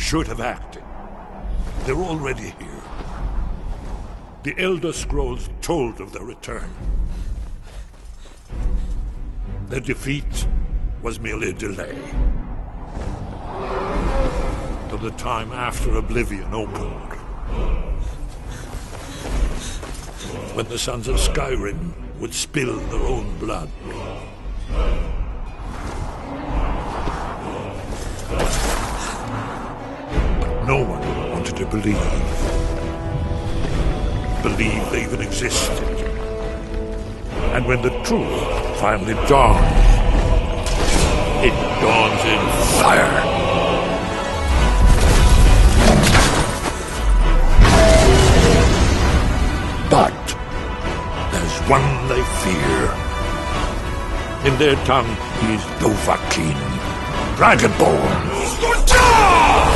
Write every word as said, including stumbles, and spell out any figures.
should have acted. They're already here. The Elder Scrolls told of their return. Their defeat was merely a delay. Till the time after Oblivion opened. When the sons of Skyrim would spill their own blood. But no one wanted to believe. Believe they even existed. And when the truth finally dawns, it dawns in fire. But there's one they fear. In their tongue, he's Dovahkiin, Dragonborn.